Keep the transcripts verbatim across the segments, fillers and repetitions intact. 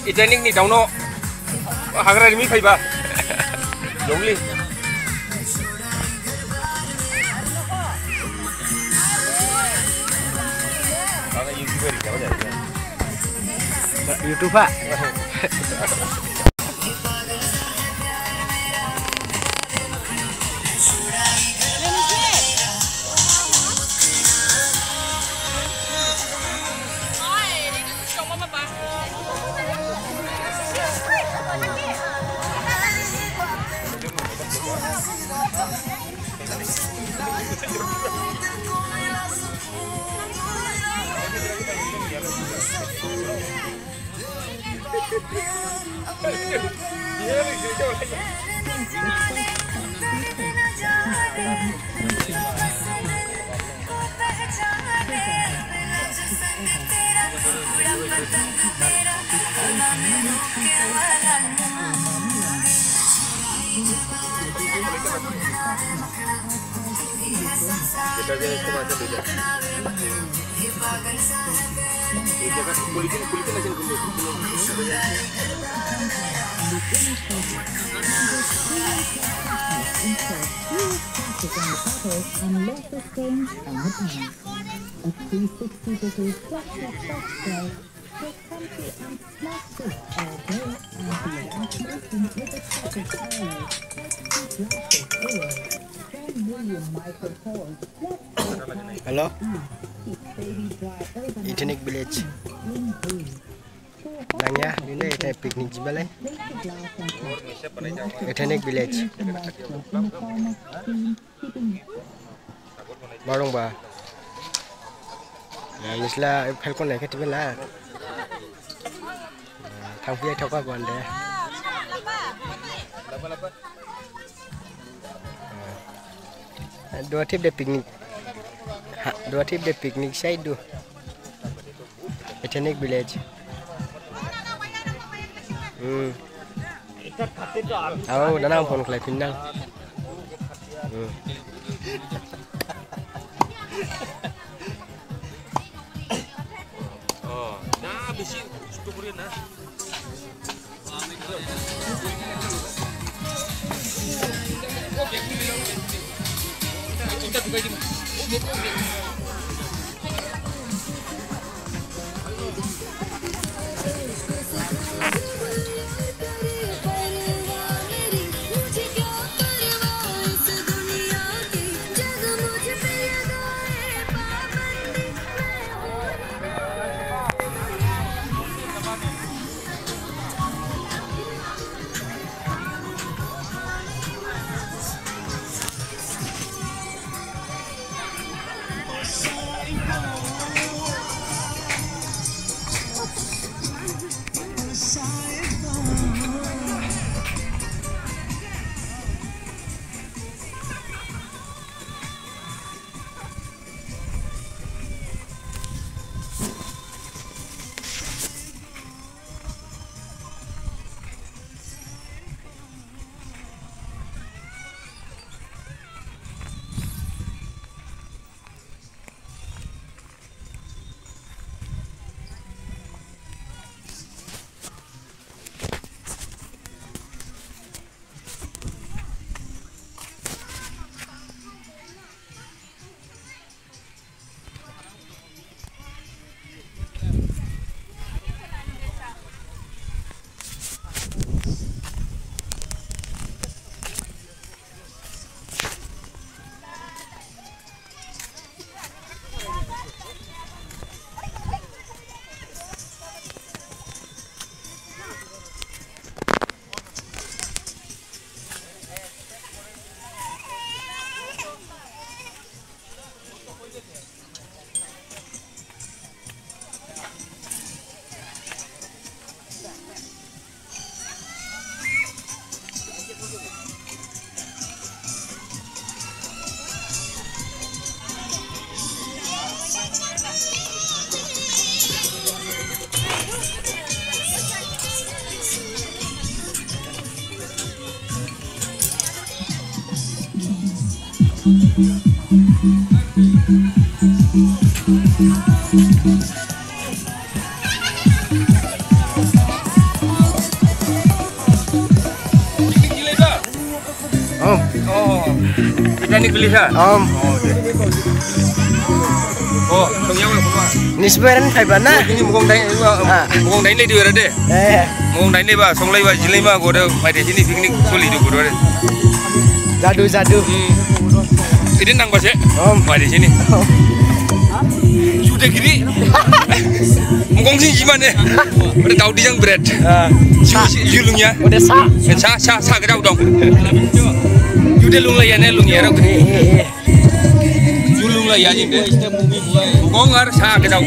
इटेनिक नि दाउनो हाग्रानि मी फैबा जंगली YouTube Pak. Kita jadi semacam beda. Ini kan kulitin kulitin aja dulu. Halo, Ethnic Village. Langnya, ini ada piknik jibalai. Ethnic Village. Barong ba? Ya, mislah falcon naik ke bela. Thang phía theo các bạn đấy. Dua trip de piknik. Dua trip de piknik saya itu. Ethnic Village. Hmm. Oh, dah nampak pun kelai pinang. Hmm. Oh, nah bisin syukurin nah. Om. Oh. Kita ni beli sah. Om. Oh. Oh, tengah apa pun. Nisberan faibana. Ini mukong dai, mukong dai ni dia ada. Eh. Mukong dai ni ba, songlai ba, jilai ba, gua dah mai di sini piknik soli tu gua dah. Jadu jadu. Ini nang bas ya? Om. Mai di sini. Sudah gini. Mukong sini gimana? Udah tahu dia yang berat. Julungnya. Udah sa. Sa sa sa kerja dong. Sudah lung lah ya ne lung ya. Julung lah ya ni deh. Mukong har sa kerja.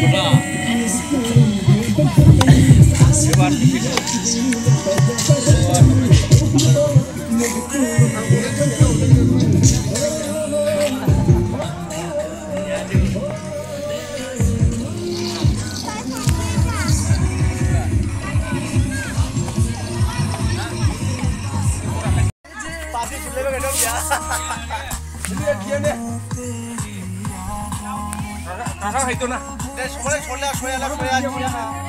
Kakak itu nah. Sekolah sekolah sekolah lah sekolah.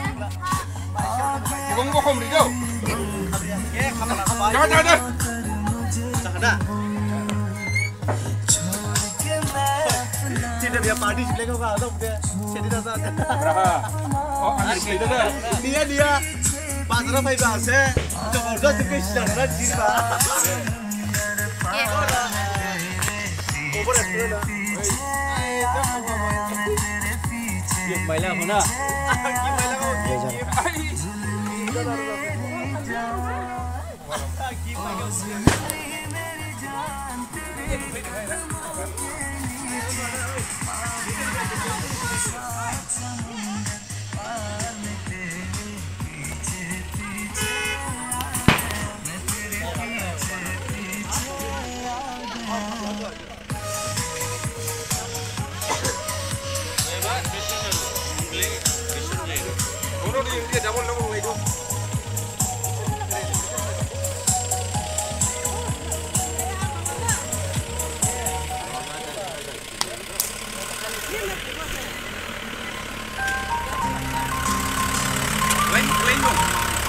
Mukong kau komri kau. Jangan jangan. Jangan. Tidak dia party sekolah kau kau tu dia. Jadi dah sah. Berapa? Oh, anak itu dah. Dia dia. Pasar apa itu asal? Coba dah sikit sejarah jiwa. Over es lah. Ye maila mana? Ki maila kau? Ki dia double double itu. Lain lain dong.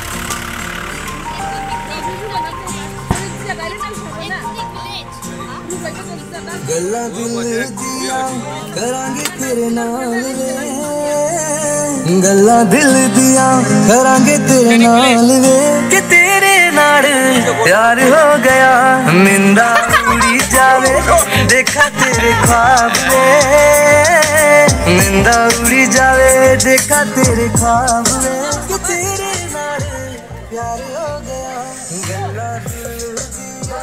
गल्ला दिल दिया करांगे तेरे नाल वे गल्ला दिल दिया करांगे तेरे नाल वे कि तेरे नाल प्यार हो गया निंदा उड़ी जावे देखा तेरे ख्वाब वे निंदा उड़ी जावे देखा तेरे ख्वाब वे कि तेरे नाल प्यार हो गया गल्ला दिल दिया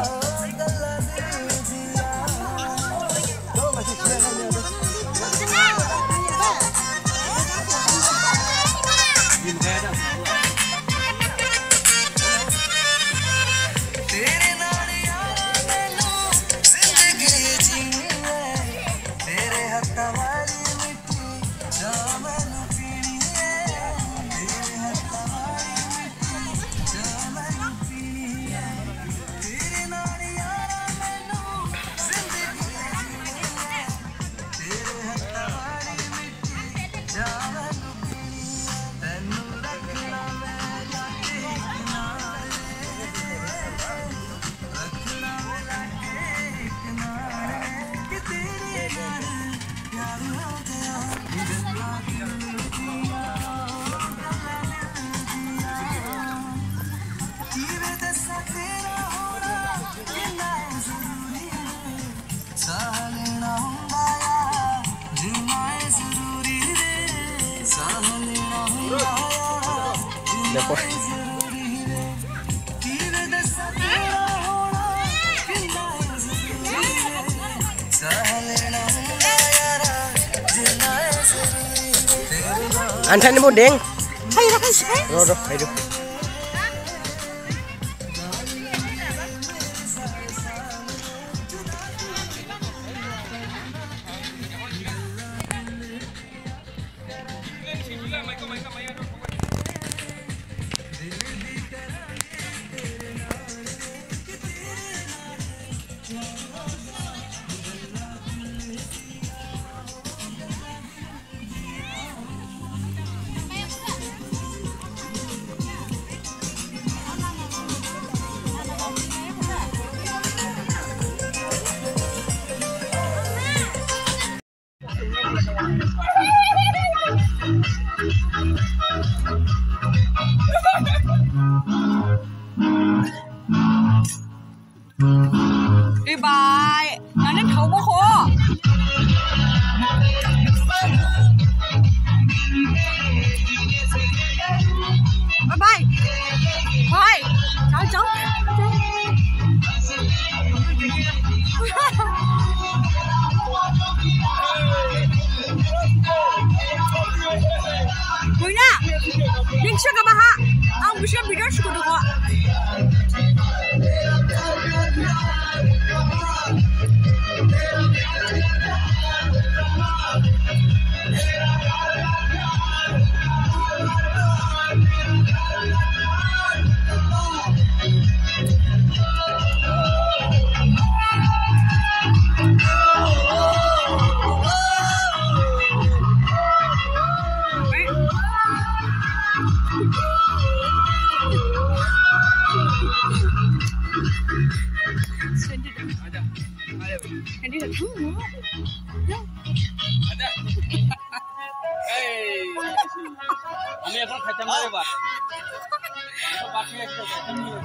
Depois. Ansan mo ding. Hay ra kasi. Rodo, ayo. Bye bye. Nanti tahu mau kok. Bye bye. Bye. Chào cháu. Punya. Link siya ka ba ha? Ang gusto yung video ko ko. Hindi na tahu. Ada. Hey. Ini apa kacang apa, Pak? Pakai itu kacang ni.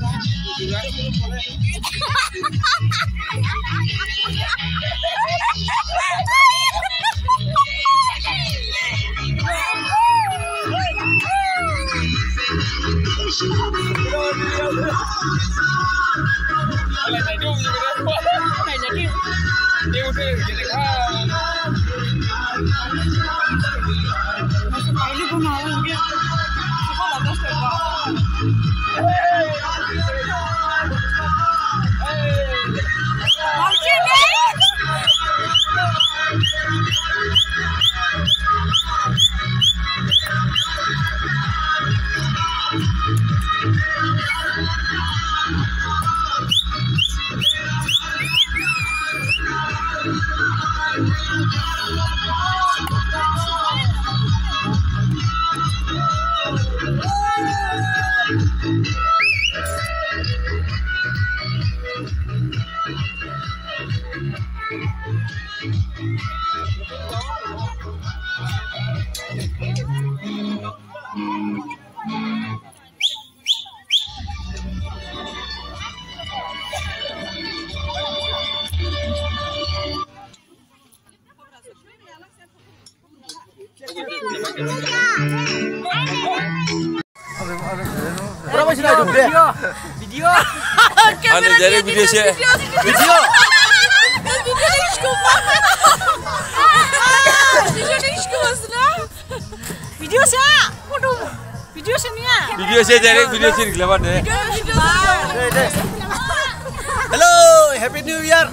Berapa sih itu video? Video. Anu jadi video sih. Video. Video ni iskuma. Video ni iskuma sana. Video sih. Foto. Video sih ni ya. Video sih jadi video sih gelapan deh. Video. Hello, Happy New Year.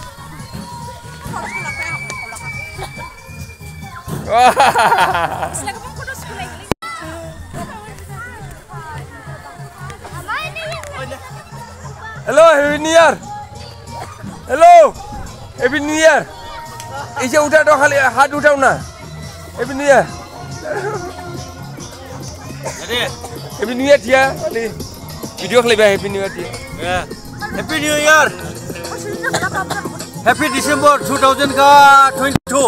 Wah. Hello, Happy New Year. Hello, Happy New Year. Isu udah dong kali hat udah na. Happy New Year. Jadi, Happy New Year dia kali. Video kali bah Happy New Year dia. ya. Happy New Year. Happy December two thousand twenty-two.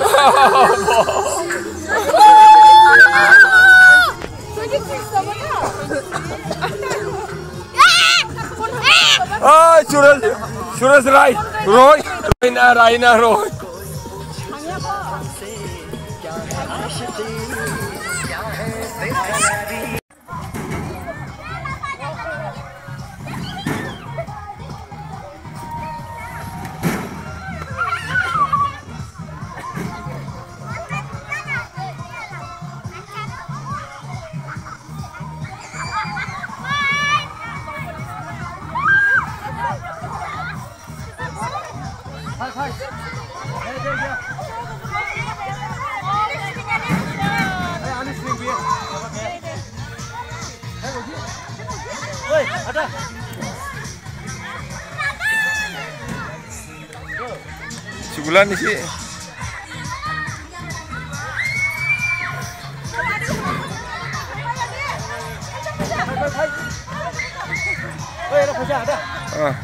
Ah, Suraj, Suraj Rai, Roy, Raina, Raina, Roy. Woi, ada. Sebulan di sini. Woi, ada kerja ada. Ah.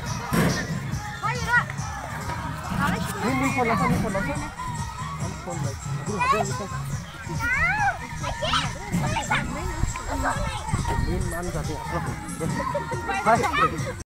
Ini phone lah, ini phone lah. Phone lah. Guru ada gitu. Ini mana satu? Hai.